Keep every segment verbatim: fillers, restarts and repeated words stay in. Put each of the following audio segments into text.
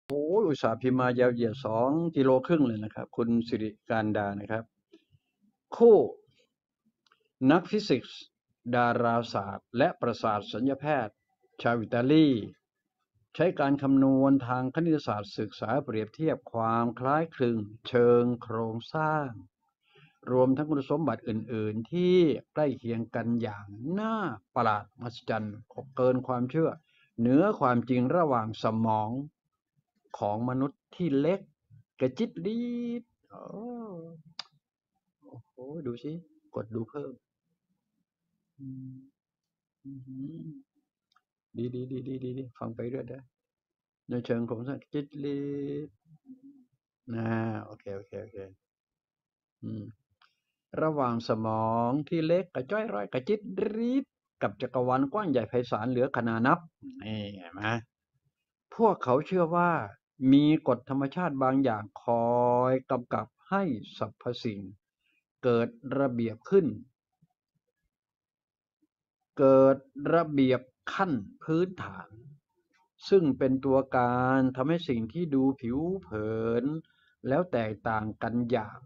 โอ้ยอุตสาห์พิมพ์มายาวเหยียดสองกิโลครึ่งเลยนะครับ คุณสิริการดานะครับ คู่นักฟิสิกส์ดาราศาสตร์ และประสาทสัญญแพทย์ ชาวอิตาลีใช้การคำนวณทางคณิตศาสตร์ศึกษาเปรียบเทียบความคล้ายคลึงเชิงโครงสร้าง รวมทั้งคุณสมบัติอื่น ๆ ที่ใกล้เคียงกันอย่างน่าประหลาดมหัศจรรย์เกินความเชื่อเหนือความจริงระหว่างสมองของมนุษย์ที่เล็กกระจิตลีดโอ้โหดูสิกดดูเพิ่มดีดีดีดีดีฟังไปเรื่อยได้ในเชิงโครงสร้างกระจิตลีดนะโอเคโอเคโอเคอืมระหว่างสมองที่เล็กกระจ้อยร้อยกระจิตรีดกับจักรวาลกว้างใหญ่ไพศาลเหลือขนานับนี่เห็นไหมพวกเขาเชื่อว่ามีกฎธรรมชาติบางอย่างคอยกำกับให้สรรพสิ่งเกิดระเบียบขึ้นเกิดระเบียบขั้นพื้นฐานซึ่งเป็นตัวการทำให้สิ่งที่ดูผิวเผินแล้วแตกต่างกันอย่าง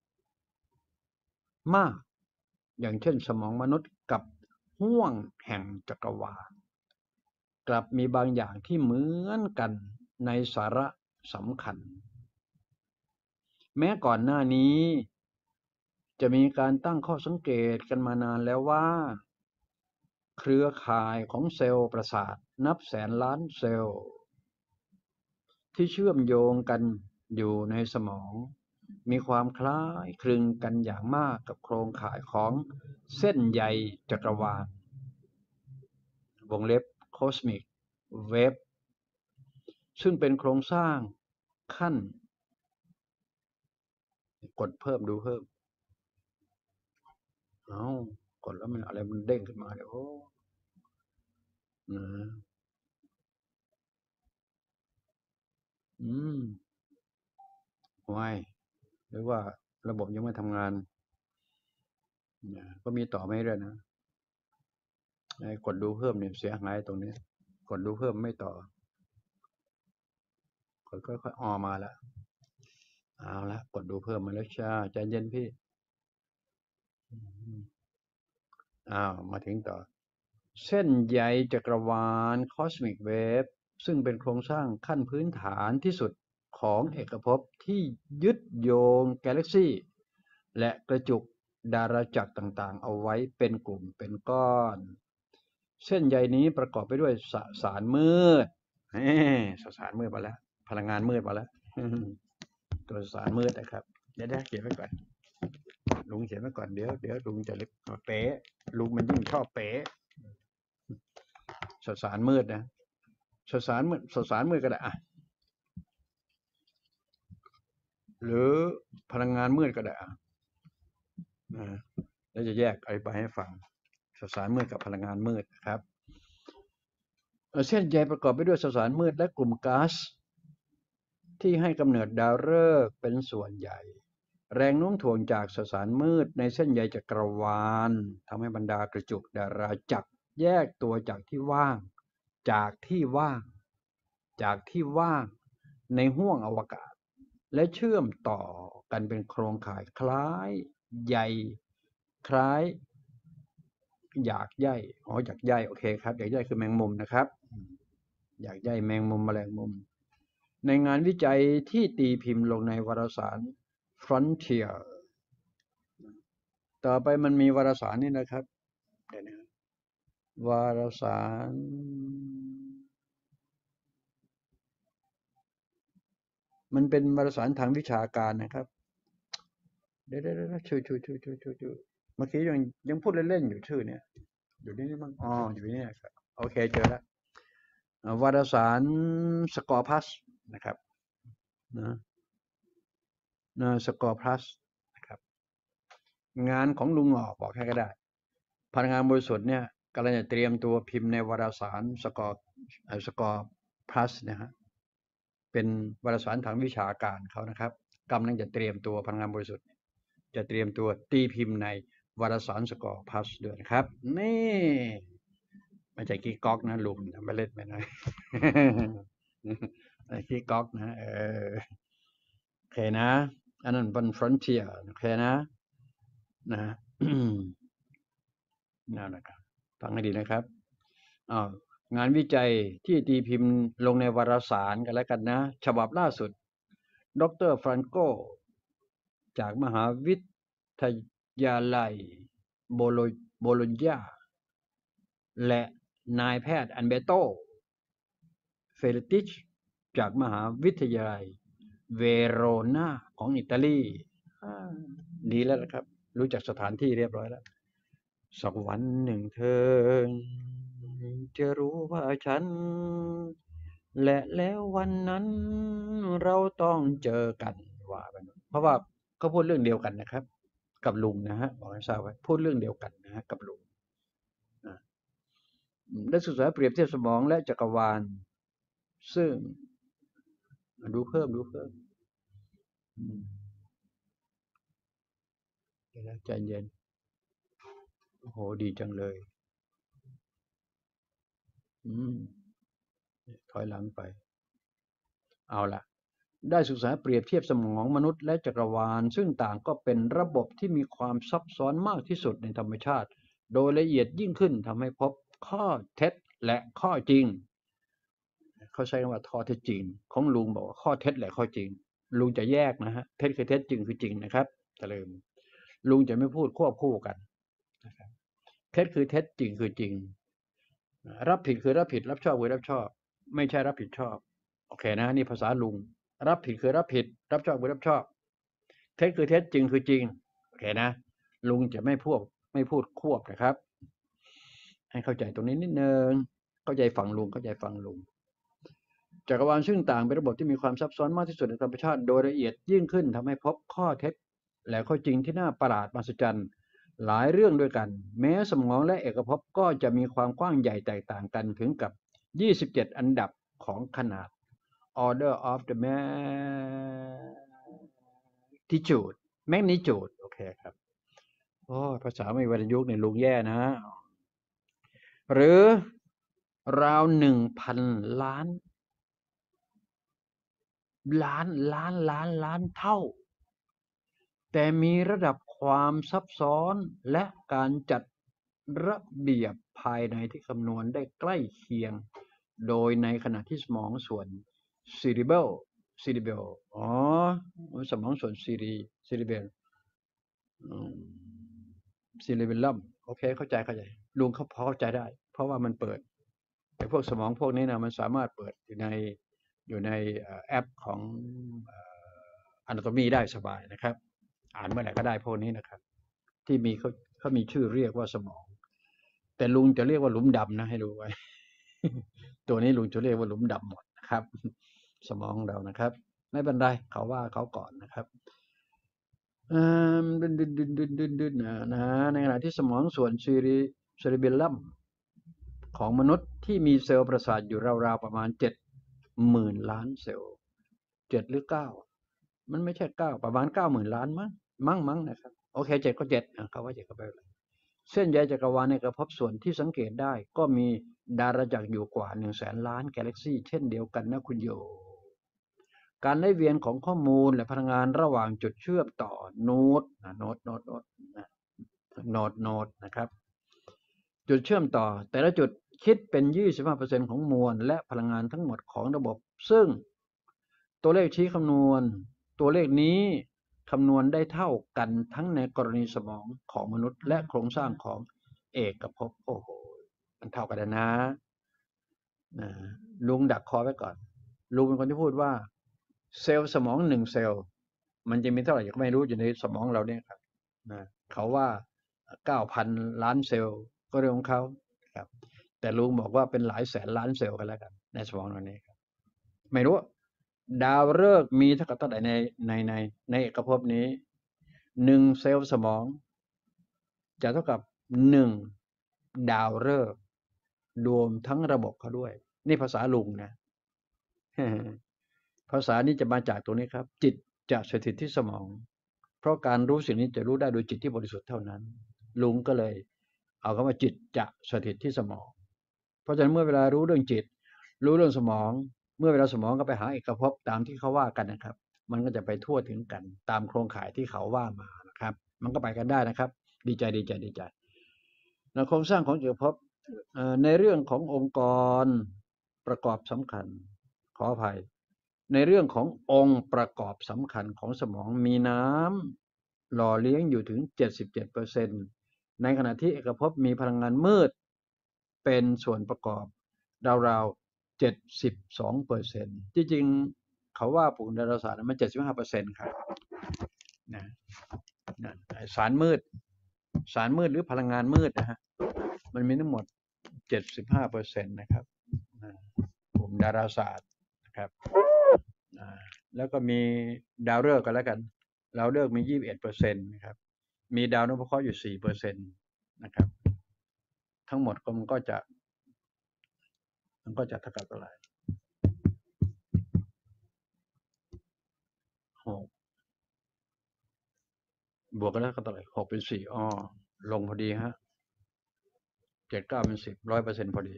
มากอย่างเช่นสมองมนุษย์กับห้วงแห่งจักรวาลกลับมีบางอย่างที่เหมือนกันในสาระสำคัญแม้ก่อนหน้านี้จะมีการตั้งข้อสังเกตกันมานานแล้วว่าเครือข่ายของเซลล์ประสาทนับแสนล้านเซลล์ที่เชื่อมโยงกันอยู่ในสมองมีความคล้ายคลึงกันอย่างมากกับโครงข่ายของเส้นใยจักรวาลวงเล็บ Cosmic Web ซึ่งเป็นโครงสร้างขั้นกดเพิ่มดูเพิ่มเอากดแล้วมันอะไรมันเด้งขึ้นมาเดี๋ยวโอ้นะอืมไว้หรือว่าระบบยังไม่ทำงานก็มีต่อไม่ได้นะกดดูเพิ่มเนี่ยเสียหายตรงนี้กดดูเพิ่มไม่ต่อกดค่อยๆออมาแล้วเอาละกดดูเพิ่มมาแล้วจ้าใจเย็นพี่อ้าวมาถึงต่อเส้นใยจักรวาล Cosmic Wave ซึ่งเป็นโครงสร้างขั้นพื้นฐานที่สุดของเอกภพที่ยึดโยงกาแล็กซี่และกระจุกดาราจักรต่างๆเอาไว้เป็นกลุ่มเป็นก้อนเส้นใยนี้ประกอบไปด้วยสสารมืดสสารมืดมาแล้วพลังงานมืดมาแล้วตัวสสารมืดนะครับเดี๋ยวเขียนไว้ก่อนลุงเขียนไว้ก่อนเดี๋ยวเดี๋ยวลุงจะเล็กเป๊ะลุงมันยิ่งชอบเป๊ะสสารมืดนะสสารมืดสสารมืดก็ได้อะหรือพลังงานมืดก็ได้อะแล้วจะแยกอธิบายให้ฟังสสารมืดกับพลังงานมืดนะครับเส้นใยประกอบไปด้วยสสารมืดและกลุ่มก๊าซที่ให้กำเนิดดาวฤกษ์เป็นส่วนใหญ่แรงโน้มถ่วงจากสสารมืดในเส้นใยจักรวาลทำให้บรรดากระจุกดาราจักรแยกตัวจากที่ว่างจากที่ว่างจากที่ว่างในห้วงอวกาศและเชื่อมต่อกันเป็นโครงข่ายคล้ายใยคล้ายหยากใยอ๋อหยากใยโอเคครับหยากใยคือแมงมุมนะครับหยากใยแมงมุมแมลงมุมในงานวิจัยที่ตีพิมพ์ลงในวารสาร Frontier ต่อไปมันมีวารสารนี่นะครับเดี๋ยวนะวารสารมันเป็นวารสารทางวิชาการนะครับเดี๋ยวเดี๋ยวชื่อชื่อชื่อชื่อชื่อชื่อเมื่อกี้ยังยังพูดเล่นๆอยู่ชื่อเนี่ยอยู่นี่บ้างอ๋ออยู่นี่ครับโอเคเจอแล้ววารสารสกอร์พัสนะครับนะนะสกอร์พัสนะครับงานของลุงหงอบอกแค่ก็ได้พนักงานบริษัทเนี่ยกำลังจะเตรียมตัวพิมพ์ในวารสารสกอร์สกอร์พัสนะฮะเป็นวารสารทางวิชาการเขานะครับกำลังจะเตรียมตัวพนักงานบริษัทจะเตรียมตัวตีพิมพ์ในวารสารสกอร์พัสด้วยนะครับนี่ไม่ใช่กิ๊กก๊อกนะลุงทำไปเล่นไปหน่อยไอ้ขี้ก๊อกนะเออโอเคนะอันนั้นเป็น frontier โอเคนะนะนั่นนะครับฟังให้ดีนะครับอ้าวงานวิจัยที่ตีพิมพ์ลงในวารสารกันแล้วกันนะฉบับล่าสุดดรฟรานโกจากมหาวิทยาลัยโบโลโบโลญญาและนายแพทย์อันเบโตเฟลิติชจากมหาวิทยาลัยเวโรนาของอิตาลีดีแล้วนะครับรู้จักสถานที่เรียบร้อยแล้วสักวันหนึ่งเธอจะรู้ว่าฉันและแล้ววันนั้นเราต้องเจอกันว่าไปเพราะว่าเขาพูดเรื่องเดียวกันนะครับกับลุงนะฮะบอกให้ทราบไว้พูดเรื่องเดียวกันนะฮะกับลุงได้ศึกษาเปรียบเทียบสมองและจักรวาลซึ่งดูเพิ่มดูเพิ่มเดี๋ยวนะใจเย็นโอ้โหดีจังเลยอืมถอยหลังไปเอาละได้ศึกษาเปรียบเทียบสมองมนุษย์และจักรวาลซึ่งต่างก็เป็นระบบที่มีความซับซ้อนมากที่สุดในธรรมชาติโดยละเอียดยิ่งขึ้นทำให้พบข้อเท็จและข้อจริงเขาใช้คำว่าข้อเท็จจริงของลุงบอกว่าข้อเท็จและข้อจริงลุงจะแยกนะฮะเท็จคือเท็จจริงคือจริงนะครับจะลืมลุงจะไม่พูดควบคู่กันนะครับเท็จคือเท็จจริงคือจริงรับผิดคือรับผิดรับชอบคือรับชอบไม่ใช่รับผิดชอบโอเคนะนี่ภาษาลุงรับผิดคือรับผิดรับชอบคือรับชอบเท็จคือเท็จจริงคือจริงโอเคนะลุงจะไม่พูดไม่พูดควบนะครับให้เข้าใจตรงนี้นิดนึงเข้าใจฝั่งลุงเข้าใจฝั่งลุงจักรวาลซึ่งต่างเป็นระบบที่มีความซับซ้อนมากที่สุดในธรรมชาติโดยละเอียดยิ่งขึ้นทำให้พบข้อเท็จและข้อจริงที่น่าประหลาดมหัศจรรย์หลายเรื่องด้วยกันแม้สมองและเอกภพก็จะมีความกว้างใหญ่แตกต่างกันถึงกับยี่สิบเจ็ดอันดับของขนาด order of the magnitude magnitude โอเคครับโอ้ภาษาไม่วรรณยุกต์เนี่ยลุงแย่นะหรือราวหนึ่งพันล้านล้านล้านล้านล้านเท่าแต่มีระดับความซับซ้อนและการจัดระเบียบภายในที่คำนวณได้ใกล้เคียงโดยในขณะที่สมองส่วน cerebral cerebral อ๋อสมองส่วน cerebral cerebellum โอเคเข้าใจเข้าใจลุงเขาพอเข้าใจได้เพราะว่ามันเปิดไอ้พวกสมองพวกนี้นะมันสามารถเปิดอยู่ในอยู่ในแอปของ Anatomy ได้สบายนะครับอ่านเมื่อไหร่ก็ได้พวกนี้นะครับที่มีเขาเขามีชื่อเรียกว่าสมองแต่ลุงจะเรียกว่าหลุมดำนะให้รู้ไว้ตัวนี้ลุงจะเรียกว่าหลุมดำหมดนะครับสมองของเรานะครับไม่เป็นไรเขาว่าเขาก่อนนะครับอืมดึนดึนดึนดึนดึนดึนนะนะในขณะที่สมองส่วนซีรีเซริเบลลัมของมนุษย์ที่มีเซลล์ประสาทอยู่ราวๆประมาณเจ็ดหมื่นล้านเซลล์เจ็ดหรือเก้ามันไม่ใช่เก้าประมาณเก้าหมื่นล้านมั้งมั้งมั้งนะครับโอเคเจ็ดก็เจ็ดเขาว่าเจ็ดก็ไปเลยเส้นใยจักรวาลในกระพบส่วนที่สังเกตได้ก็มีดาราจักรอยู่กว่าหนึ่งแสนล้านกาแล็กซี่เช่นเดียวกันนะคุณโยการไหลเวียนของข้อมูลและพลังงานระหว่างจุดเชื่อมต่อโนดโนดโนดโนดโนดโนดนะครับจุดเชื่อมต่อแต่ละจุดคิดเป็น ยี่สิบห้าเปอร์เซ็นต์ ของมวลและพลังงานทั้งหมดของระบบซึ่งตัวเลขชี้คำนวณตัวเลขนี้คำนวณได้เท่ากันทั้งในกรณีสมองของมนุษย์และโครงสร้างของเอกภพโอ้โหมันเท่ากันนะนะลุงดักคอไว้ก่อนลุงเป็นคนที่พูดว่าเซลล์สมองหนึ่งเซลล์มันจะมีเท่าไหร่ก็ไม่รู้อยู่ในสมองเราเนี่ยครับนะเขาว่าเก้าพันล้านเซลล์ก็เรื่องของเขาครับแต่ลุงบอกว่าเป็นหลายแสนล้านเซลล์กันแล้วกันในสมองเรานี้ครับไม่รู้ดาวฤกษ์มีเท่ากับเท่าไหร่ในในในในเอกภพนี้หนึ่งเซลล์สมองจะเท่ากับหนึ่งดาวฤกษ์รวมทั้งระบบเขาด้วยนี่ภาษาลุงนะภาษานี้จะมาจากตรงนี้ครับจิตจะสถิตที่สมองเพราะการรู้สิ่งนี้จะรู้ได้โดยจิตที่บริสุทธิ์เท่านั้นลุงก็เลยเอาคำว่าจิตจะสถิตที่สมองเพราะฉะนั้นเมื่อเวลารู้เรื่องจิตรู้เรื่องสมองเมื่อเวลาสมองก็ไปหาเอกภพตามที่เขาว่ากันนะครับ มันก็จะไปทั่วถึงกันตามโครงข่ายที่เขาว่ามานะครับ มันก็ไปกันได้นะครับ ดีใจดีใจดีใจในโครงสร้างของเอกภพในเรื่องขององค์กรประกอบสำคัญขออภัยในเรื่องขององค์ประกอบสำคัญของสมองมีน้ำหล่อเลี้ยงอยู่ถึง เจ็ดสิบเจ็ดเปอร์เซ็นต์ ในขณะที่เอกภพมีพลังงานมืดเป็นส่วนประกอบราวๆ เจ็ดสิบสองเปอร์เซ็นต์ จริงๆเขาว่าปุ่มดาราศาสตร์มัน เจ็ดสิบห้าเปอร์เซ็นต์ ครับนะนะสารมืดสารมืดหรือพลังงานมืดนะฮะมันมีทั้งหมด เจ็ดสิบห้าเปอร์เซ็นต์ นะครับปุ่มดาราศาสตร์นะครับแล้วก็มีดาวฤกษ์กันแล้วกันดาวฤกษ์มี ยี่สิบเอ็ดเปอร์เซ็นต์ นะครับมีดาวนพเคราะห์อยู่ สี่เปอร์เซ็นต์ นะครับทั้งหมดก็มันก็จะมันก็จะเท่ากับเท่าไหร่หกบวกกันแล้วก็เท่าไหร่หกเป็นสี่อ้อลงพอดีฮะเจ็ดเก้าเป็นสิบร้อยเปอร์เซ็นต์พอดี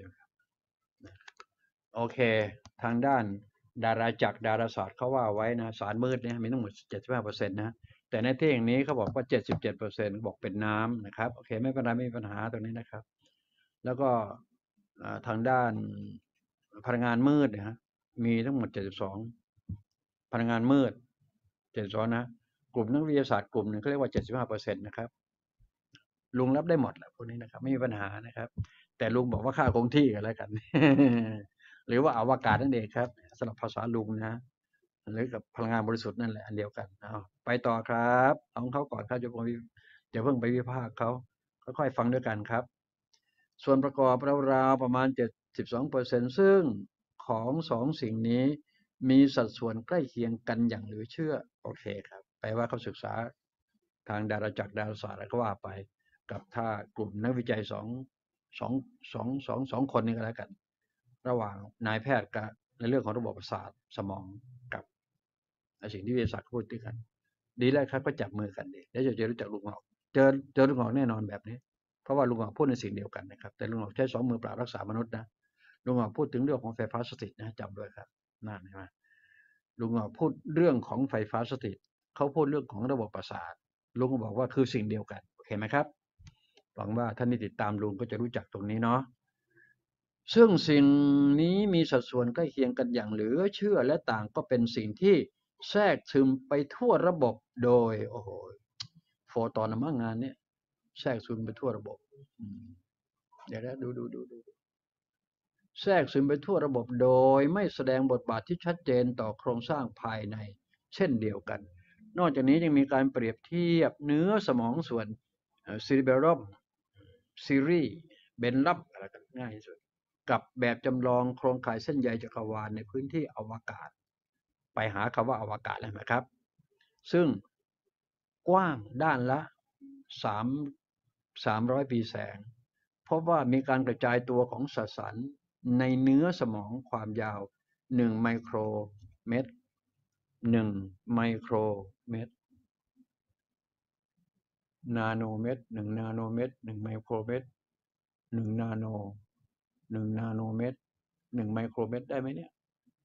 โอเคทางด้านดาราจักรดาราศาสตร์เขาว่าไว้นะสารมืดเนี่ยมีทั้งหมด เจ็ดสิบห้าเปอร์เซ็นต์ นะแต่ในที่อย่างนี้เขาบอกว่า เจ็ดสิบเจ็ดเปอร์เซ็นต์ บอกเป็นน้ำนะครับโอเคไม่เป็นไรไม่มีปัญหาตรงนี้นะครับแล้วก็ทางด้านพลังงานมืดนะฮะมีทั้งหมดเจ็ดสิบสองพลังงานมืดเจ็ดสิบสองนะกลุ่มนักวิทยาศาสตร์กลุ่มหนึ่งเขาเรียกว่า เจ็ดสิบห้าเปอร์เซ็นต์ นะครับลุงรับได้หมดแหละพวกนี้นะครับไม่มีปัญหานะครับแต่ลุงบอกว่าค่าคงที่กันแล้วกัน หรือว่าอวกาศนั่นเองครับสำหรับภาษาลุงนะหรือกับพลังงานบริสุทธิ์นั่นแหละอันเดียวกันเอาไปต่อครับเอาเขาก่อนครับจะเพิ่งจะเพิ่งไปวิพากษ์เขาค่อยๆฟังด้วยกันครับส่วนประกอบราวๆประมาณ เจ็ดสิบสองเปอร์เซ็นต์ ซึ่งของสองสิ่งนี้มีสัดส่วนใกล้เคียงกันอย่างเหลือเชื่อโอเคครับแปลว่าเขาศึกษาทางดาราจักรดาราศาสตร์อะไรก็ว่าไปกับถ้ากลุ่มนักวิจัยสองสองสองสองสองคนนี้ก็แล้วกันระหว่างนายแพทย์กับในเรื่องของระบบประสาทสมองกับสิ่งที่วิทยาศาสตร์พูดด้วยกันดีแล้วครับก็จับมือกันดีแล้วจะรู้จักลุงหอกเจอเจอลุงหอกแน่นอนแบบนี้เพราะว่าลุงหอกพูดในสิ่งเดียวกันนะครับแต่ลุงหอกใช้สองมือเปล่ารักษามนุษย์นะลุงหอกพูดถึงเรื่องของไฟฟ้าสถิตนะจำด้วยครับนั่นใช่ไหมลุงหอกพูดเรื่องของไฟฟ้าสถิตเขาพูดเรื่องของระบบประสาทลุงบอกว่าคือสิ่งเดียวกันโอเคไหมครับหวังว่าท่านที่ติดตามลุงก็จะรู้จักตรงนี้เนาะซึ่งสิ่งนี้มีสัดส่วนใกล้เคียงกันอย่างเหลือเชื่อและต่างก็เป็นสิ่งที่แทรกซึมไปทั่วระบบโดยโอ้โหโฟตอนมั่งงานนี้แทรกซึมไปทั่วระบบเดี๋ยวนะดูดูดูดูแทรกซึมไปทั่วระบบโดยไม่แสดงบทบาทที่ชัดเจนต่อโครงสร้างภายในเช่นเดียวกันนอกจากนี้ยังมีการเปรียบเทียบเนื้อสมองส่วนซีริเบรัมซีรีเบนลับอะไรกันง่ายที่สุดกับแบบจำลองโครงข่ายเส้นใยจักรวาลในพื้นที่อวกาศไปหาคำว่าอวกาศเลยนะครับซึ่งกว้างด้านละสาม สามร้อยปีแสงพบว่ามีการกระจายตัวของสสารในเนื้อสมองความยาวหนึ่งไมโครเมตรหนึ่งไมโครเมตรนาโนเมตรหนึ่งนาโนเมตรหนึ่งไมโครเมตรหนึ่งนาโนหนึ่งนาโนเมตรหนึ่งไมโครเมตรได้ไหมเนี่ย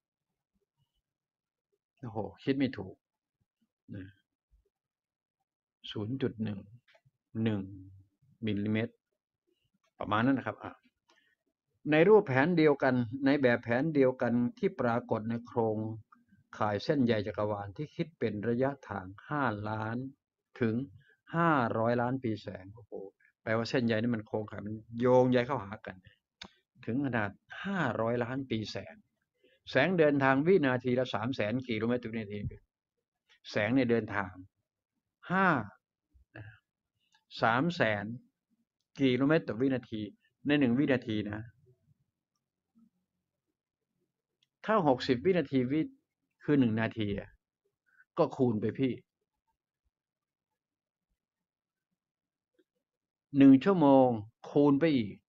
โอ้โหคิดไม่ถูกนะศูนย์จุดหนึ่งหนึ่งมิลลิเมตรประมาณนั้นนะครับในรูปแผนเดียวกันในแบบแผนเดียวกันที่ปรากฏในโครงข่ายเส้นใยจักรวาลที่คิดเป็นระยะทางห้าล้านถึงห้าร้อยล้านปีแสงโอ้โหแปลว่าเส้นใยนี่มันโครงข่ายมันโยงใยเข้าหากันถึงขนาดห้าร้อยล้านปีแสงแสงเดินทางวินาทีละสามแสนกิโลเมตรต่อวินาทีแสงเนี่ยเดินทางห้าสามแสนกิโลเมตรต่อวินาทีในหนึ่งวินาทีนะถ้าหกสิบวินาทีวิคือหนึ่งนาทีก็คูณไปพี่หนึ่งชั่วโมงคูณไปอีก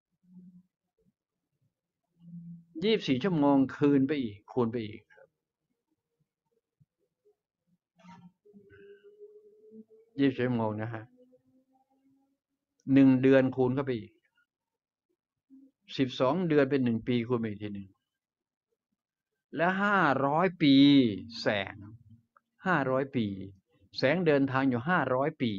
ยี่สิบสี่ชั่วโมงคืนไปอีกคูณไปอีกยี่สิบชั่วโมงนะฮะหนึ่งเดือนคูณเข้าไปอีกสิบสองเดือนเป็นหนึ่งปีคูณไปอีกทีหนึ่งและห้าร้อยปีแสงห้าร้อยปีแสงเดินทางอยู่ห้าร้อยปี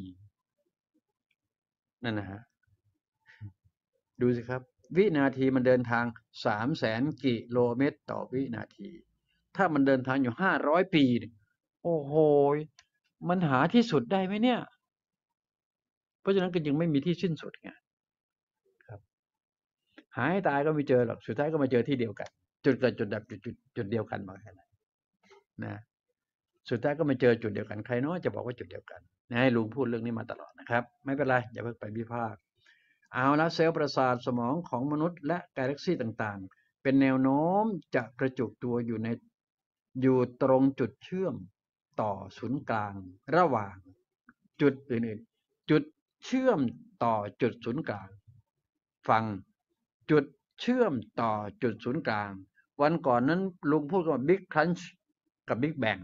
นั่นนะฮะดูสิครับวินาทีมันเดินทางสามแสนกิโลเมตรต่อวินาทีถ้ามันเดินทางอยู่ห้าร้อยปีโอ้โหมันหาที่สุดได้ไหมเนี่ยเพราะฉะนั้นก็ยังไม่มีที่สิ้นสุดไงครับหาให้ตายก็ไม่เจอหรอกสุดท้ายก็มาเจอที่เดียวกันจุดเกิดจุดดับจุดจุดจุดเดียวกันมาแค่นั้นนะสุดท้ายก็มาเจอจุดเดียวกันใครเนาะจะบอกว่าจุดเดียวกันนะให้ลุงพูดเรื่องนี้มาตลอดนะครับไม่เป็นไรอย่าเพิ่งไปวิพากษ์เอาละเซลล์ประสาทสมองของมนุษย์และกาแล็กซี่ต่างๆเป็นแนวโน้มจะกระจุกตัวอยู่ในอยู่ตรงจุดเชื่อมต่อศูนย์กลางระหว่างจุดอื่นๆจุดเชื่อมต่อจุดศูนย์กลางฟังจุดเชื่อมต่อจุดศูนย์กลางวันก่อนนั้นลุงพูดว่าบิ๊กครันช์กับบิ๊กแบง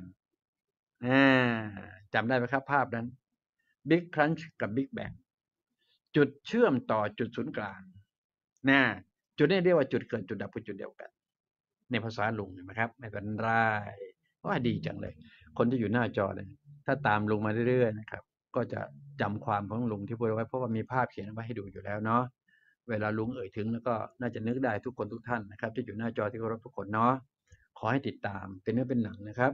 จำได้ไหมครับภาพนั้นบิ๊กครันช์กับบิ๊กแบงจุดเชื่อมต่อจุดศูนย์กลางนะจุดนี้เรียกว่าจุดเกิดจุดดับคือจุดเดียวกันในภาษาลุงเห็นไหมครับไม่เป็นไรว่าดีจังเลยคนที่อยู่หน้าจอเลยถ้าตามลุงมาเรื่อยๆนะครับก็จะจำความของลุงที่พูดไว้เพราะว่ามีภาพเขียนไว้ให้ดูอยู่แล้วเนาะเวลาลุงเอ่ยถึงแล้วก็น่าจะนึกได้ทุกคนทุกท่านนะครับที่อยู่หน้าจอที่เคารพทุกคนเนาะขอให้ติดตามเป็นเนื้อเป็นหนังนะครับ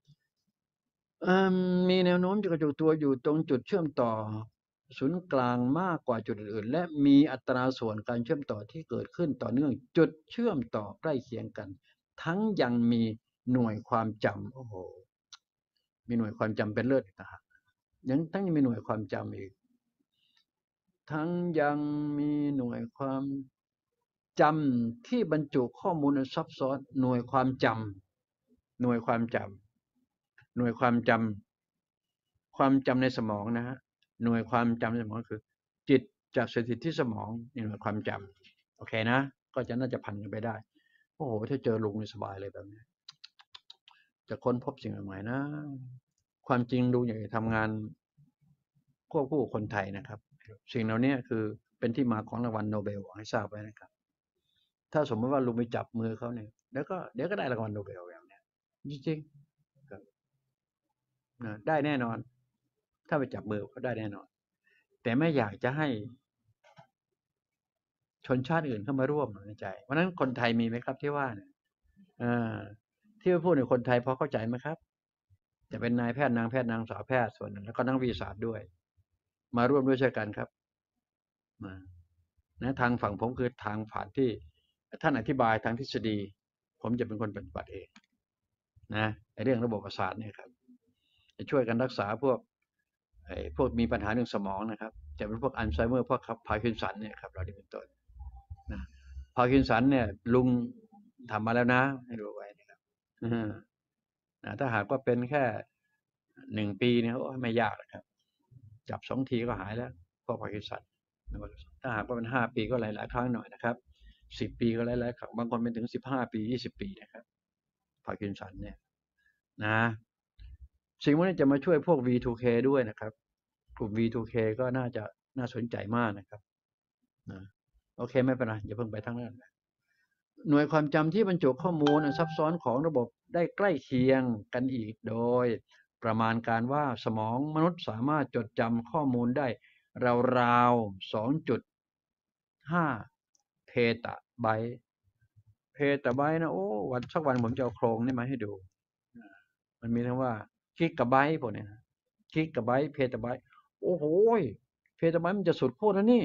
มีแนวโน้มจะกระจุกตัวอยู่ตรงจุดเชื่อมต่อศูนย์กลางมากกว่าจุดอื่นและมีอัตราส่วนการเชื่อมต่อที่เกิดขึ้นต่อเนื่องจุดเชื่อมต่อใกล้เคียงกันทั้งยังมีหน่วยความจำโอ้โหมีหน่วยความจำเป็นเลิศนะฮะยังทั้งยังมีหน่วยความจำอีกทั้งยังมีหน่วยความจำที่บรรจุข้อมูลซับซ้อนหน่วยความจำหน่วยความจำหน่วยความจำความจำในสมองนะฮะหน่วยความจำในสมองคือจิตจะสถิตที่สมองในหน่วยความจำโอเคนะก็จะน่าจะพันกันไปได้โอ้โหถ้าเจอลุงนี่สบายเลยแบบนี้จะค้นพบสิ่งใหม่ๆนะความจริงลุงอยากจะทำงานควบคู่คนไทยนะครับสิ่งเหล่านี้คือเป็นที่มาของรางวัลโนเบลให้ทราบไว้นะครับถ้าสมมติว่าลุงไปจับมือเขาเนี่ยแล้วก็เดี๋ยวก็ได้รางวัลโนเบลอย่างนี้จริงๆครับได้แน่นอนถ้าไปจับมือเขาได้แน่นอนแต่ไม่อยากจะให้ชนชาติอื่นเข้ามาร่วมในใจเพราะนั้นคนไทยมีไหมครับที่ว่าเนี่ยที่พูดในคนไทยพอเข้าใจไหมครับจะเป็นนายแพทย์นางแพทย์นางสาวแพทย์ส่วนหนึ่งแล้วก็นักวิทยาศาสตร์ด้วยมาร่วมด้วยช่วยกันครับนะทางฝั่งผมคือทางผ่านที่ท่านอธิบายทางทฤษฎีผมจะเป็นคนปฏิบัติเองนะในเรื่องระบบประสาทเนี่ยครับจะช่วยกันรักษาพวกไอ้พวกมีปัญหาเรื่องสมองนะครับจะเป็นพวกอัลไซเมอร์พวกพาร์กินสันเนี่ยครับเราได้เป็นต้นนะพาร์กินสันเนี่ยลุงทำมาแล้วนะให้รู้ไว้นะครับนะถ้าหากว่าเป็นแค่หนึ่งปีเนี่ยไม่ยากนะครับจับสองทีก็หายแล้วพวกพาร์กินสันถ้าหากว่าเป็นห้าปีก็หลายๆครั้งหน่อยนะครับสิบปีก็หลายๆครั้งบางคนเป็นถึงสิบห้าปียี่สิบปีนะครับพาร์กินสันเนี่ยนะสิ่งพวกนี้จะมาช่วยพวก วี ทู เค ด้วยนะครับกลุ่ม วี ทู เค ก็น่าจะน่าสนใจมากนะครับนะโอเคไม่เป็นไรอย่าเพิ่งไปทั้งนั้นหน่วยความจำที่บรรจุข้อมูลซับซ้อนของระบบได้ใกล้เคียงกันอีกโดยประมาณการว่าสมองมนุษย์สามารถจดจำข้อมูลได้ราวๆ สองจุดห้า เพตาไบต์เพตาไบต์นะโอ้วันสักวันผมจะเอาโครงนี่มาให้ดูมันมีทั้งว่ากิกะไบต์พวกนี้นะกิกะไบต์เพตาไบต์โอ้โหเพตาไบต์มันจะสุดโคตรนะนี่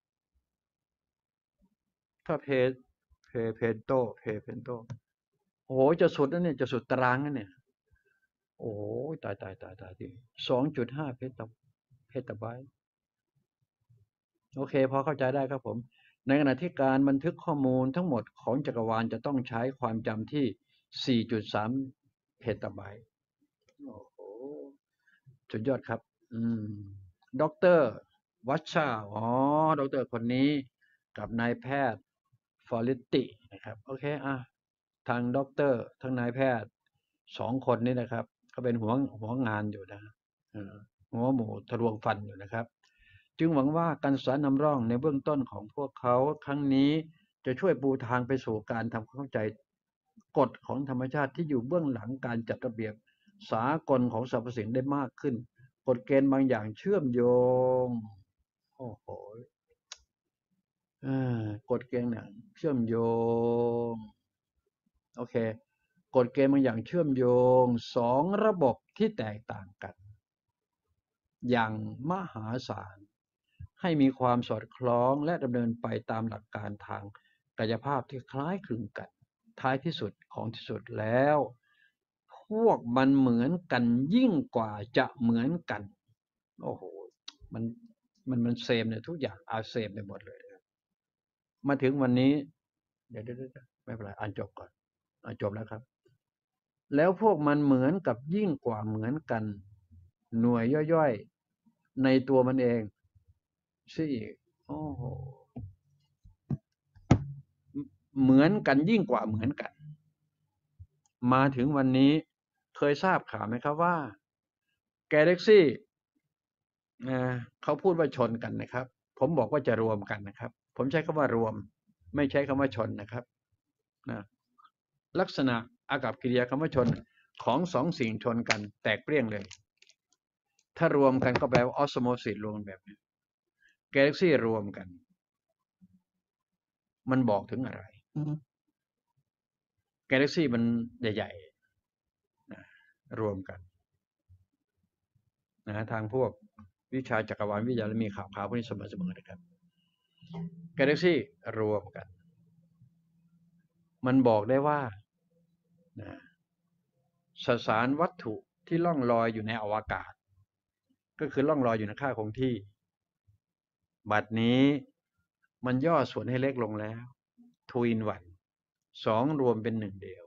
ถ้าเพเพเพนโตเพเพนโตโอ้โหจะสุดแล้วเนี่ยจะสุดตารางแล้วเนี่ยโอ้ยตายตายตายตายทีสองจุดห้าเพตาเพตาไบต์โอเคพอเข้าใจได้ครับผมในขณะที่การบันทึกข้อมูลทั้งหมดของจักรวาลจะต้องใช้ความจำที่ สี่จุดสาม เพตาไบต์โอ้โหสุดยอดครับอืมด็อกเตอร์วัชชาอ๋อด็อกเตอร์คนนี้กับนายแพทย์ฟอริตินะครับโอเคอ่ะทางด็อกเตอร์ทั้งนายแพทย์สองคนนี้นะครับเขาเป็นหัวหัวงานอยู่นะหัวหมูทะลวงฟันอยู่นะครับจึงหวังว่าการศึกษานำร่องในเบื้องต้นของพวกเขาครั้งนี้จะช่วยปูทางไปสู่การทำความเข้าใจกฎของธรรมชาติที่อยู่เบื้องหลังการจัดระเบียบสากลของสรรพสิ่งได้มากขึ้นกฎเกณฑ์บางอย่างเชื่อมโยงโอ้โหกฎเกณฑ์เนี่ยเชื่อมโยงโอเคกฎเกณฑ์บางอย่างเชื่อมโยงสองระบบที่แตกต่างกันอย่างมหาศาลให้มีความสอดคล้องและดำเนินไปตามหลักการทางกายภาพที่คล้ายคลึงกันท้ายที่สุดของที่สุดแล้วพวกมันเหมือนกันยิ่งกว่าจะเหมือนกันโอ้โหมันมันมันเซมเนี่ยทุกอย่างอาเซมไปหมดเลยมาถึงวันนี้เดี๋ยวเดี๋ยวไม่เป็นไรอ่านจบก่อนอ่านจบแล้วครับแล้วพวกมันเหมือนกับยิ่งกว่าเหมือนกันหน่วยย่อยๆในตัวมันเองซิอีกโอ้โหเหมือนกันยิ่งกว่าเหมือนกันมาถึงวันนี้เคยทราบข่าวไหมครับว่าแกาแล็กซี่เขาพูดว่าชนกันนะครับผมบอกว่าจะรวมกันนะครับผมใช้คำว่ารวมไม่ใช้คำว่าชนนะครับนะลักษณะอากัปกิริยาคำว่าชนของสองสิ่งชนกันแตกเปรี้ยงเลยถ้ารวมกันก็แปลว่าออสโมซิสรวมแบบนี้แกาแล็กซี่รวมกันมันบอกถึงอะไรแกาแล็กซี่มันใหญ่ๆนะรวมกันนะทางพวกวิชาจักรวาลวิทยาและมีข่าวข่าวพวกนี้เสมอๆนะครับแกาแล็กซี่รวมกันมันบอกได้ว่านะสสารวัตถุที่ล่องลอยอยู่ในอวกาศก็คือล่องลอยอยู่ในค่าคงที่บัดนี้มันย่อส่วนให้เล็กลงแล้วทูอินวันสองรวมเป็นหนึ่งเดียว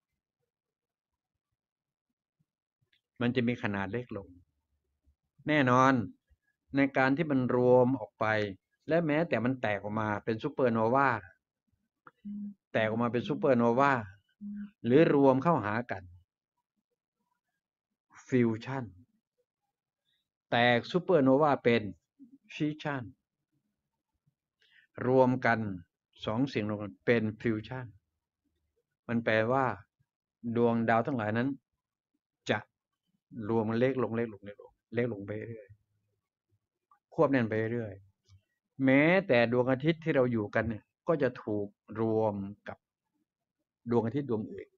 มันจะมีขนาดเล็กลงแน่นอนในการที่มันรวมออกไปและแม้แต่มันแตกออกมาเป็นซูเปอร์โนวาแตกออกมาเป็นซูเปอร์โนวาหรือรวมเข้าหากันฟิวชั่นแตกซูเปอร์โนวาเป็นฟิชชั่นรวมกันสองสิ่งรวมกันเป็นฟิวชั่นมันแปลว่าดวงดาวทั้งหลายนั้นจะรวมเล็กลงเล็กลงเล็กลงเล็กลงไปเรื่อยควบแน่นไปเรื่อยแม้แต่ดวงอาทิตย์ที่เราอยู่กันเนี่ยก็จะถูกรวมกับดวงอาทิตย์ดวงอื่น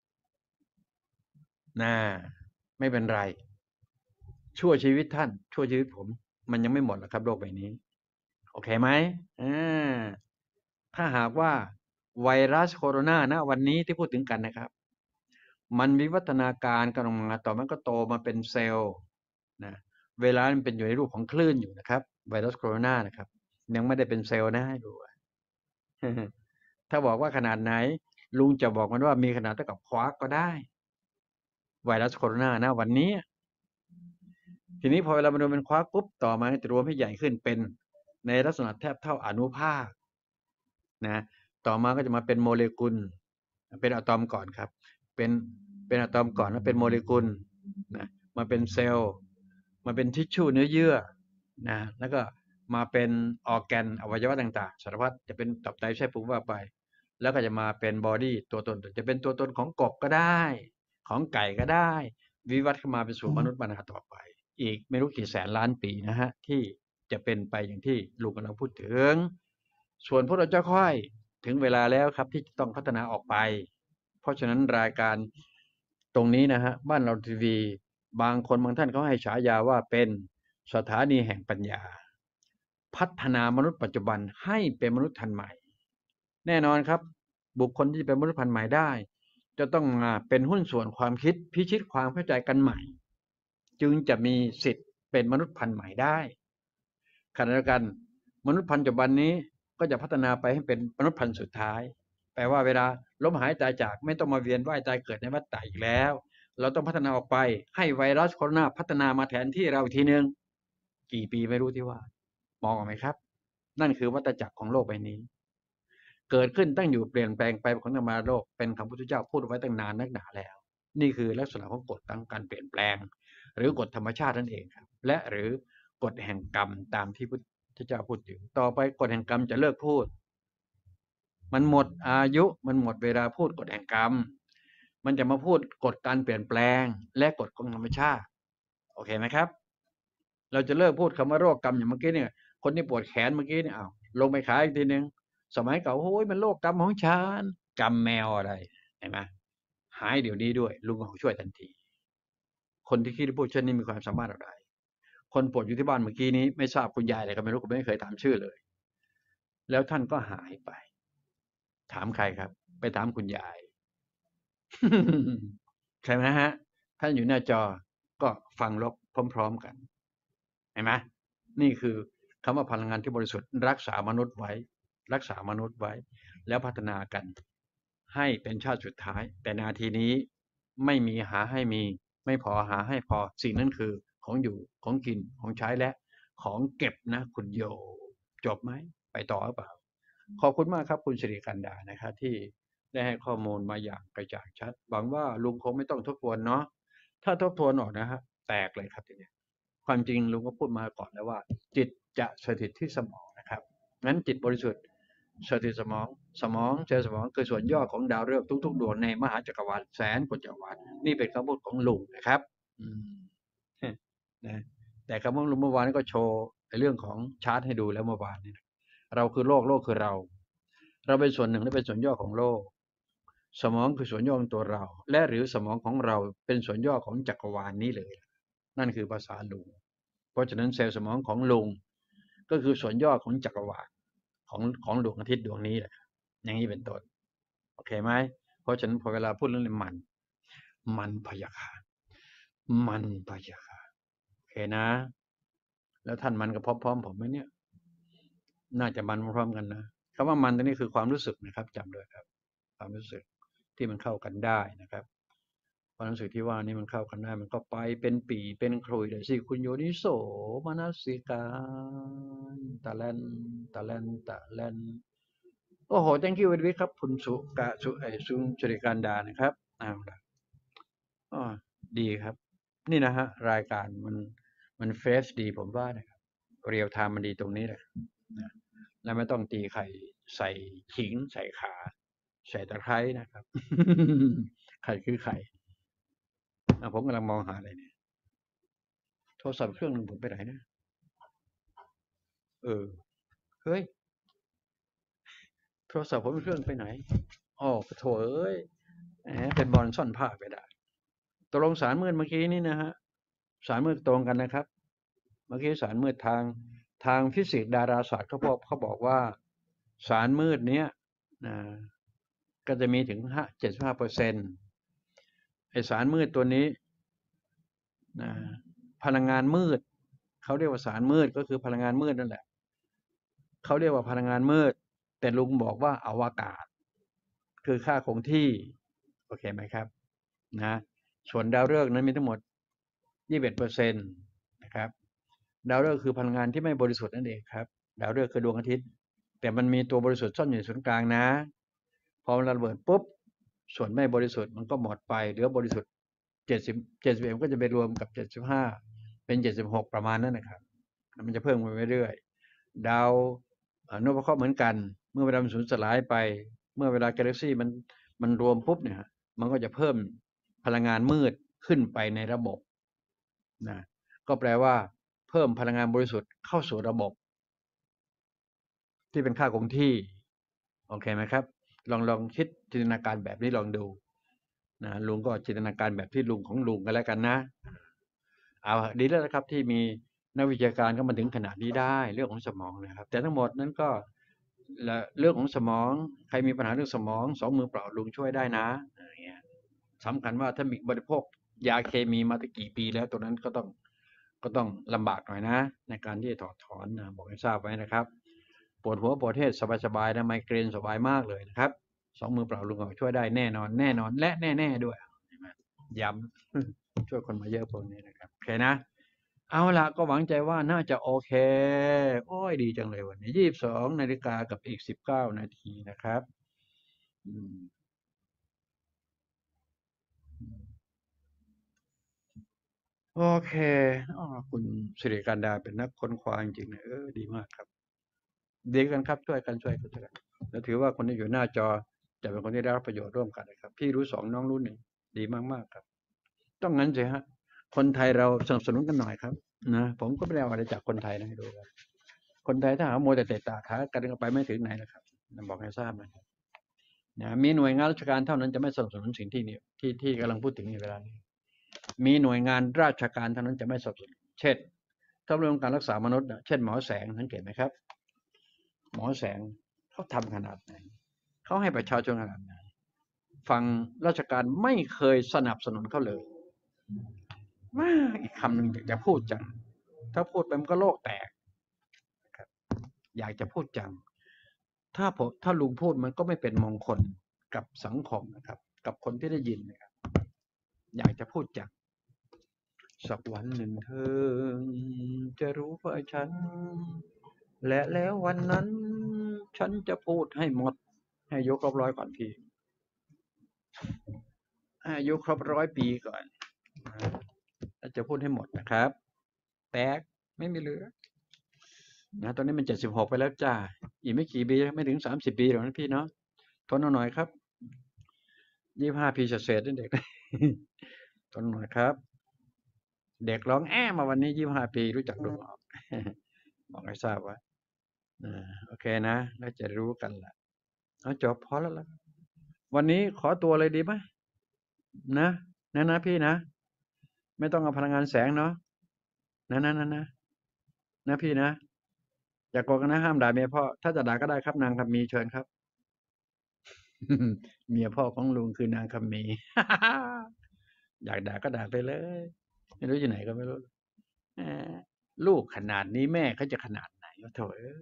นะไม่เป็นไรชั่วชีวิตท่านชั่วชีวิตผมมันยังไม่หมดหรอกครับโลกใบนี้โอเคไหมอ่าถ้าหากว่าไวรัสโคโรนานะวันนี้ที่พูดถึงกันนะครับมันวิวัฒนาการกันออกมาต่อมันก็โตมาเป็นเซลล์นะเวลามันเป็นอยู่ในรูปของคลื่นอยู่นะครับไวรัสโคโรนานะครับยังไม่ได้เป็นเซลล์นะให้ดูถ้าบอกว่าขนาดไหนลุงจะบอกมันว่ามีขนาดเท่ากับควาร์กก็ได้ไวรัสโคโรนานะวันนี้ทีนี้พอเวลามันรวมเป็นควาร์กปุ๊บต่อมาจะรวมให้ใหญ่ขึ้นเป็นในลักษณะแทบเท่าอนุภาคนะต่อมาก็จะมาเป็นโมเลกุลเป็นอะตอมก่อนครับเป็นเป็นอะตอมก่อนแล้วเป็นโมเลกุลนะมาเป็นเซลล์มาเป็นทิชชู่เนื้อเยื่อนะแล้วก็มาเป็นออร์แกนอวัยวะต่างๆสารพัดจะเป็นตับไตไส้พุงว่าไปแล้วก็จะมาเป็นบอดี้ตัวตนจะเป็นตัวตนของกบก็ได้ของไก่ก็ได้วิวัฒน์ขึ้นมาเป็นสู่มนุษย์ปัญหาต่อไปอีกไม่รู้กี่แสนล้านปีนะฮะที่จะเป็นไปอย่างที่ลุงกำลังพูดถึงส่วนพวกเราเจ้าค่อยถึงเวลาแล้วครับที่ต้องพัฒนาออกไปเพราะฉะนั้นรายการตรงนี้นะฮะบ้านเราทีวีบางคนบางท่านเขาให้ฉายาว่าเป็นสถานีแห่งปัญญาพัฒนามนุษย์ปัจจุบันให้เป็นมนุษย์ทันใหม่แน่นอนครับบุคคลที่เป็นมนุษย์พันธุ์ใหม่ได้จะต้องมาเป็นหุ้นส่วนความคิดพิชิตความเข้าใจกันใหม่จึงจะมีสิทธิ์เป็นมนุษย์พันธุ์ใหม่ได้ขณะเดียวกันมนุษย์พันธุ์ปัจจุบันนี้ก็จะพัฒนาไปให้เป็นมนุษย์พันธุ์สุดท้ายแปลว่าเวลาล้มหายตายจากไม่ต้องมาเวียนว่ายตายเกิดในวัฏฏะอีกแล้วเราต้องพัฒนาออกไปให้ไวรัสโคโรนาพัฒนามาแทนที่เราอีกทีนึงกี่ปีไม่รู้ที่ว่ามองออกไหมครับนั่นคือวัฏจักรของโลกใบนี้เกิดขึ้นตั้งอยู่เปลี่ยนแปลงไปของธรรมโลกเป็นคำพุทธเจ้าพูดไว้ตั้งนานนักหนาแล้วนี่คือลักษณะของกฎตั้งการเปลี่ยนแปลงหรือกฎธรรมชาตินั่นเองครับและหรือกฎแห่งกรรมตามที่พุทธเจ้าพูดถึงต่อไปกฎแห่งกรรมจะเลิกพูดมันหมดอายุมันหมดเวลาพูดกฎแห่งกรรมมันจะมาพูดกฎการเปลี่ยนแปลงและกฎของธรรมชาติโอเคไหมครับเราจะเลิกพูดคำว่าโรคกรรมอย่างเมื่อกี้เนี่ยคนที่ปวดแขนเมื่อกี้เนี่ยอ้าวลงไปขายอีกทีนึงสมัยเก่าโอ้ยมันโรคกรรมของฉันกรรมแมวอะไรเห็นไหมหายเดี๋ยวนี้ด้วยลุงก็ช่วยทันทีคนที่คิดพูดเช่นนี้มีความสามารถอะไรคนปวดอยู่ที่บ้านเมื่อกี้นี้ไม่ทราบคุณยายอะไรก็ไม่รู้ผมไม่เคยถามชื่อเลยแล้วท่านก็หายไปถามใครครับไปถามคุณยาย ใช่ไหมฮะท่านอยู่หน้าจอก็ฟังลบพร้อมๆกันเห็นไหมนี่คือคำว่าพลังงานที่บริสุทธิ์รักษามนุษย์ไว้รักษามนุษย์ไว้แล้วพัฒนากันให้เป็นชาติสุดท้ายแต่นาทีนี้ไม่มีหาให้มีไม่พอหาให้พอสิ่งนั้นคือของอยู่ของกินของใช้และของเก็บนะคุณโยจบไหมไปต่อหรือเปล่าขอบคุณมากครับคุณสิริกันดานะครับที่ได้ให้ข้อมูลมาอย่างกระจ่างชัดหวังว่าลุงคงไม่ต้องทบทวนเนาะถ้าทบทวนออกนะฮะแตกเลยครับทีนี้ความจริงลุงก็พูดมาก่อนแล้วว่าจิตจะสถิตที่สมองนะครับงั้นจิตบริสุทธิ์สถิตสมองสมองเซลล์สมองคือส่วนย่อของดาวฤกษ์ทุกๆดวงในมหาจักรวาลแสนกว่าจักรวาลนี่เป็นคำพูดของลุงนะครับอืมนะแต่คำพูดลุงเมื่อวานก็โชว์เรื่องของชาร์ตให้ดูแล้วเมื่อวานนี้เราคือโลกโลกคือเราเราเป็นส่วนหนึ่งและเป็นส่วนย่อของโลกสมองคือส่วนย่อของตัวเราและหรือสมองของเราเป็นส่วนย่อของจักรวาลนี้เลยนั่นคือภาษาลุงเพราะฉะนั้นเซลล์สมองของลุงก็คือส่วนย่อของจักรวาลของของดวงอาทิตย์ดวงนี้แหละอย่างนี้เป็นต้นโอเคไหมเพราะฉะนั้นพอเวลาพูดเรื่องนี้มันมันพยาคามันพยาคาโอเคนะแล้วท่านมันก็พร้อมๆผมไหมเนี่ยน่าจะมันพร้อมกันนะคำว่ามันตัวนี้คือความรู้สึกนะครับจำด้วยครับความรู้สึกที่มันเข้ากันได้นะครับความรู้สึกที่ว่านี่มันเข้ากันได้มันก็ไปเป็นปีเป็นครุยเลยสิคุณโยนิโสมนสิการตะแลนตะแลนตะแลนโอ้โห thank you very much ครับคุณสุกะสุไอสุจริการดานะครับอ้าวอ๋อดีครับนี่นะฮะรายการมันมันเฟสดีผมว่านะครับเรียลไทม์มันดีตรงนี้แหละนะแล้วไม่ต้องตีไข่ใส่ขิงใส่ขาใส่ตะไคร้นะครับ ไข่คือไข่อ่ะผมกำลังมองหาอะไรเนี่ยโทรศัพท์เครื่องหนึ่งผมไปไหนนะเออเฮ้ยโทรศัพท์ผมเครื่องไปไหนอ๋อโถเอ้ยแหมเป็นบอลซ่อนผ้าไปได้ตกลงสารมืดเมื่อกี้นี่นะฮะสารมืดตรงกันนะครับเมื่อกี้สารมืดทางทางฟิสิกส์ดาราศาสตร์เขาบอกเขาบอกว่าสารมืดเนี้ยนะก็จะมีถึงห้าเจ็ดสิบห้าเปอร์เซ็นต์ไอสารมืดตัวนี้นะพลังงานมืดเขาเรียกว่าสารมืดก็คือพลังงานมืดนั่นแหละเขาเรียกว่าพลังงานมืดแต่ลุงบอกว่าอวกาศคือค่าคงที่โอเคไหมครับนะส่วนดาวฤกษ์นั้นมีทั้งหมดยี่สิบเอ็ดเปอร์เซ็นต์นะครับดาวฤกษ์คือพลังงานที่ไม่บริสุทธิ์นั่นเองครับดาวฤกษ์คือดวงอาทิตย์แต่มันมีตัวบริสุทธิ์ซ่อนอยู่ในศูนย์กลางนะพอมันระเบิดปุ๊บส่วนไม่บริสุทธิ์มันก็หมดไปเหลือบริสุทธิ์เจ็ดสิบเจ็ดสิบเอ็ดก็จะไปรวมกับเจ็ดสิบห้าเป็นเจ็ดสิบหกประมาณนั้นนะครับมันจะเพิ่มไปเรื่อยๆดาวนพเคราะห์เหมือนกันเมื่อเวลามันสูญสลายไปเมื่อเวลากาแล็กซี่มันมันรวมปุ๊บเนี่ยมันก็จะเพิ่มพลังงานมืดขึ้นไปในระบบนะก็แปลว่าเพิ่มพลังงานบริสุทธิ์เข้าสู่ระบบที่เป็นค่าคงที่โอเคไหมครับลองลองคิดจินตนาการแบบนี้ลองดูนะลุงก็จินตนาการแบบที่ลุงของลุงกันแล้วกันนะเอาดีแล้วนะครับที่มีนักวิชาการก็มาถึงขนาดนี้ได้เรื่องของสมองนะครับแต่ทั้งหมดนั้นก็เรื่องของสมองใครมีปัญหาเรื่องสมองสองมือเปล่าลุงช่วยได้นะอย่างเงี้ยสำคัญว่าถ้ามีบริโภคยาเคมีมาตั้งกี่ปีแล้วตัวนั้นก็ต้องก็ต้องลำบากหน่อยนะในการที่จะถอดถอนนะบอกให้ทราบไว้นะครับปวดหัวปวดเทศสบายๆนะไมเกรนสบายมากเลยนะครับสองมือเปล่าลุงก็ช่วยได้แน่นอนแน่นอนและแน่ๆด้วยย้ำช่วยคนมาเยอะพวกนี้นะครับโอเคนะเอาละก็หวังใจว่าน่าจะโอเคโอ้ยดีจังเลยวันนี้ยี่สิบสองนาฬิกากับอีกสิบเก้านาทีนะครับอืมโอเคอ๋อคุณสิริการดาเป็นนักค้นคว้าจริงๆนะเออดีมากครับดีกันครับช่วยกันช่วยกันช่วยกันแล้วถือว่าคนที่อยู่หน้าจอจะเป็นคนที่ได้รับประโยชน์ร่วมกันนะครับพี่รู้สองน้องรู้หนึ่งดีมากๆครับต้องงั้นสิฮะคนไทยเราสนับสนุนกันหน่อยครับนะผมก็ไม่ได้เอาอะไรจากคนไทยนะให้ดูครับคนไทยถ้าหาโมแต่เตะตาขากันก็ไปไม่ถึงไหนนะครับบอกให้ทราบนะครับนะมีหน่วยงานราชการเท่านั้นจะไม่สนับสนุนสิ่งที่นี่ที่ที่กำลังพูดถึงในเวลานี้มีหน่วยงานราชการเท่านั้นจะไม่สนับสนุนเช่นถ้าเรื่องการรักษามนุษย์เช่นหมอแสงสังเกตไหมครับหมอแสงเขาทำขนาดไหนเขาให้ประชาชนขนาดไหนฝั่งราชการไม่เคยสนับสนุนเขาเลยว่าอีกคำหนึ่งอยากจะพูดจังถ้าพูดไปมันก็โลกแตกครับอยากจะพูดจังถ้าผมถ้าลุงพูดมันก็ไม่เป็นมงคลกับสังคมนะครับกับคนที่ได้ยินนะครับอยากจะพูดจังสักวันหนึ่งเธอจะรู้ว่าฉันและแล้ววันนั้นฉันจะพูดให้หมดให้ยกครบร้อยก่อนพี่ให้ยกครบร้อยปีก่อนแล้วจะพูดให้หมดนะครับแตกไม่มีเหลือนะตอนนี้มันเจ็ดสิบหกไปแล้วจ้าอีกไม่กี่ปีไม่ถึงสามสิบปีหรอกนะพี่เนาะทนเอาหน่อยครับยี่สิบห้าปีเศษๆนั่นเด็กทนหน่อยครับเด็กร้องแอมาวันนี้ยี่สิบห้าปีรู้จักดูออกบอกให้ทราบว่าโอเคนะแล้วจะรู้กันละเอาจบพอแล้วล่ะวันนี้ขอตัวเลยดีไหมนะนะนะพี่นะไม่ต้องเอาพลังงานแสงเนาะนะนะนะนะนะพี่นะอย่าโกรธกันนะห้ามด่าเมียพ่อถ้าจะด่าก็ได้ครับนางคำมีเชิญครับเมียพ่อของลุงคือนางคำมีอยากด่าก็ด่าไปเลยไม่รู้อยู่ไหนก็ไม่รู้ลูกขนาดนี้แม่เขาจะขนาดไหนวะโถ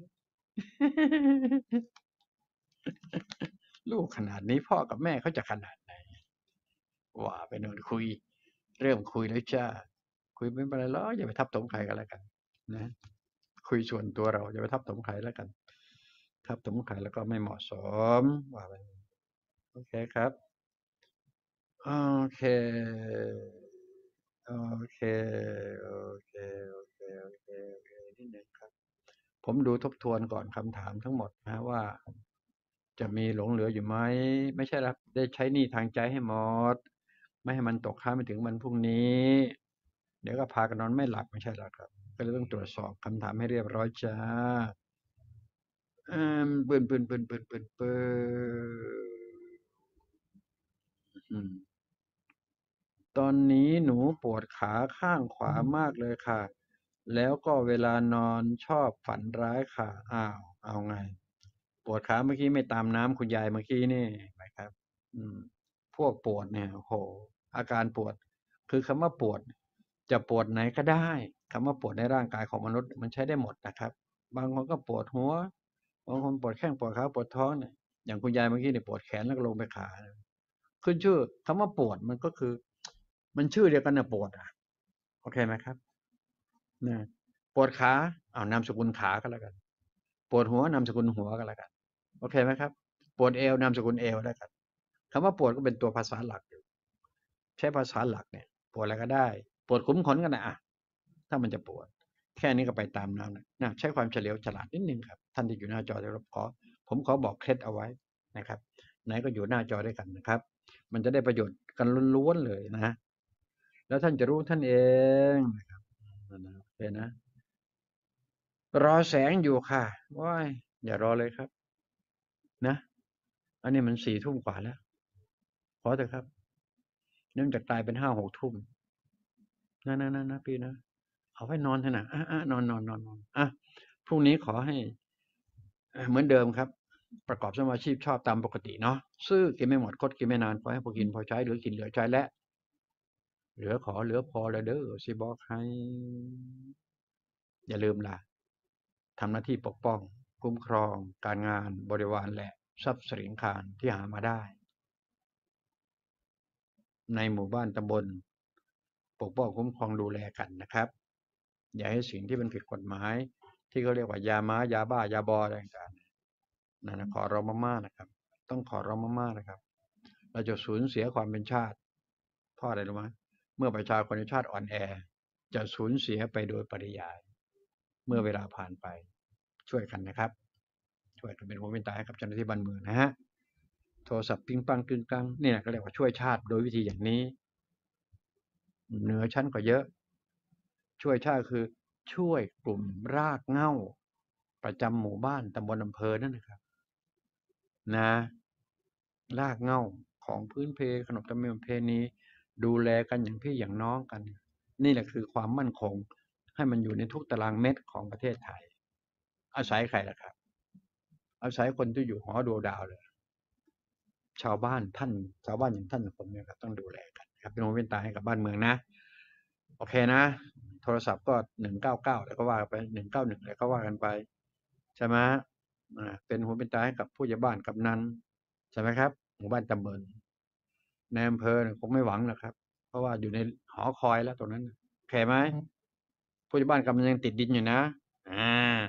ลูกขนาดนี้พ่อกับแม่เขาจะขนาดไหนว่าไปโน่นคุยเริ่มคุยแล้วจ้าคุยไม่เป็นไรหรอกอย่าไปทับถมใครกันแล้วกันนะคุยส่วนตัวเราอย่าไปทับถมใครแล้วกันทับถมใครแล้วก็ไม่เหมาะสมว่าไปโอเคครับโอเคโอเคโอเคโอเคโอเคโอเคนิดนึงครับผมดูทบทวนก่อนคำถามทั้งหมดนะว่าจะมีหลงเหลืออยู่ไหมไม่ใช่ครับได้ใช้หนี้ทางใจให้หมดไม่ให้มันตกค้างไปถึงวันพรุ่งนี้เดี๋ยวก็พากันนอนไม่หลับไม่ใช่หรอกครับก็เลยต้องตรวจสอบคำถามให้เรียบร้อยจ้าอืมปืนปืนปืนปืนปืนปืนตอนนี้หนูปวดขาข้างขวามากเลยค่ะแล้วก็เวลานอนชอบฝันร้ายค่ะอ้าวเอาไงปวดขาเมื่อกี้ไม่ตามน้ำคุณยายเมื่อกี้นี่ไหมครับอืมพวกปวดเนี่ยโอ้โหอาการปวดคือคำว่าปวดจะปวดไหนก็ได้คำว่าปวดในร่างกายของมนุษย์มันใช้ได้หมดนะครับบางคนก็ปวดหัวบางคนปวดแข้งปวดขาปวดท้องเนี่ยอย่างคุณยายเมื่อกี้เนี่ยปวดแขนแล้วก็ลงไปขาขึ้นชื่อคำว่าปวดมันก็คือมันชื่อเดียวกันนะปวดอ่ะโอเคไหมครับนะปวดขาเอานามสกุลขาก็แล้วกันปวดหัวนามสกุลหัวก็แล้วกันโอเคไหมครับปวดเอวนามสกุลเอวแล้วกันคำว่าปวดก็เป็นตัวภาษาหลักอยู่ใช้ภาษาหลักเนี่ยปวดอะไรก็ได้ปวดขุมขนกันนะอ่ะถ้ามันจะปวดแค่นี้ก็ไปตามน้ำนะนะใช้ความเฉลียวฉลาดนิดนึงครับท่านที่อยู่หน้าจอจะรับขอผมขอบอกเคล็ดเอาไว้นะครับไหนก็อยู่หน้าจอด้วยกันนะครับมันจะได้ประโยชน์กันล้วนๆเลยนะแล้วท่านจะรู้ท่านเองนะครับนะโอเคนะรอแสงอยู่ค่ะว้ายอย่ารอเลยครับนะอันนี้มันสี่ทุ่มกว่าแล้วขอเถอะครับเนื่องจากตายเป็นห้าหกทุ่มนะนะนะนะพี่นะเอาไว้นอนเถอะนะอ่ะอ่ะนอนนอนนอนนอนอ่ะพรุ่งนี้ขอให้เหมือนเดิมครับประกอบสมาชีพชอบตามปกติเนาะซื้อกินไม่หมดคดกินไม่นานขอให้พอกินพอใช้เหลือกินเหลือใช้และเหลือขอเหลือพอแล้วเด้อสิบอกให้อย่าลืมล่ะทำหน้าที่ปกป้องคุ้มครองการงานบริวารและทรัพย์สินคารที่หามาได้ในหมู่บ้านตำบลปกป้องคุ้มครองดูแลกันนะครับอย่าให้สิ่งที่มันผิดกฎหมายที่เขาเรียกว่ายาม้ายาบ้ายาบออะไรต่างๆนั่นนะขอร้องมากๆนะครับต้องขอร้องมากๆนะครับเราจะสูญเสียความเป็นชาติเพราะอะไรรู้ไหมเมื่อประชาชนในชาติอ่อนแอจะสูญเสียไปโดยปริยายเมื่อเวลาผ่านไปช่วยกันนะครับช่วยกันเป็นหูเป็นตาให้กับเจ้าหน้าที่บ้านเมืองนะฮะโทรศัพท์ปิ้งปังกึ่งกังเนี่ยก็เรียกว่าช่วยชาติโดยวิธีอย่างนี้เหนือชั้นกว่าเยอะช่วยชาติคือช่วยกลุ่มรากเหง้าประจำหมู่บ้านตำบลอำเภอนั่นนะครับนะรากเหง้าของพื้นเพขนบธรรมเนียมประเพณีดูแลกันอย่างพี่อย่างน้องกัน นี่แหละคือความมั่นคงให้มันอยู่ในทุกตารางเม็ดของประเทศไทยอาศัยใครล่ะครับอาศัยคนที่อยู่หอดูดาวเลยชาวบ้านท่านชาวบ้านอย่างท่านผมเนี่ยครับต้องดูแลกันครับเป็นหูเป็นตาให้กับบ้านเมืองนะโอเคนะโทรศัพท์ก็หนึ่งเก้าเก้าแล้วก็ว่าไปหนึ่งเก้าหนึ่งแล้วก็ว่ากันไปใช่ไหมอ่าเป็นหูเป็นตาให้กับผู้ใหญ่บ้านกำนันใช่ไหมครับหมู่บ้านตำบลในอำเภอคงไม่หวังหรอกครับเพราะว่าอยู่ในหอคอยแล้วตรงนั้นโอเคไหมผู้ใหญ่บ้านกำนันยังติดดินอยู่นะอ่า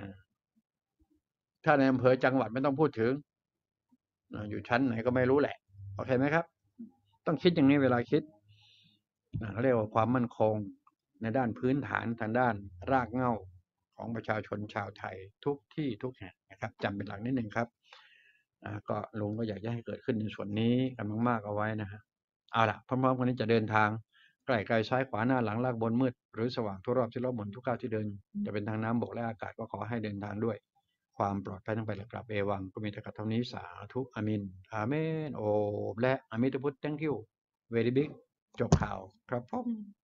ถ้าในอำเภอจังหวัดไม่ต้องพูดถึงอยู่ชั้นไหนก็ไม่รู้แหละโอเคไหมครับต้องคิดอย่างนี้เวลาคิดเขาเรียกว่าความมั่นคงในด้านพื้นฐานทางด้านรากเหง้าของประชาชนชาวไทยทุกที่ทุกแห่งนะครับจำเป็นหลักนิดหนึ่งครับก็ลุงก็อยากจะให้เกิดขึ้นในส่วนนี้กันมากๆเอาไว้นะฮะเอาล่ะพร้อมๆกันนี้จะเดินทางใกล้ไกลซ้ายขวาหน้าหลังลากบนมืดหรือสว่างทั่วรอบที่รอบหมุนทุกก้าวที่เดินจะเป็นทางน้ำบกและอากาศก็ขอให้เดินทางด้วยความปลอดภัยทั้งไปและกลับเอวังก็มีแต่กับเท่านี้สาธุอามินอาเมนโอและอามิตพุทธ thank you very big จบข่าวครับผม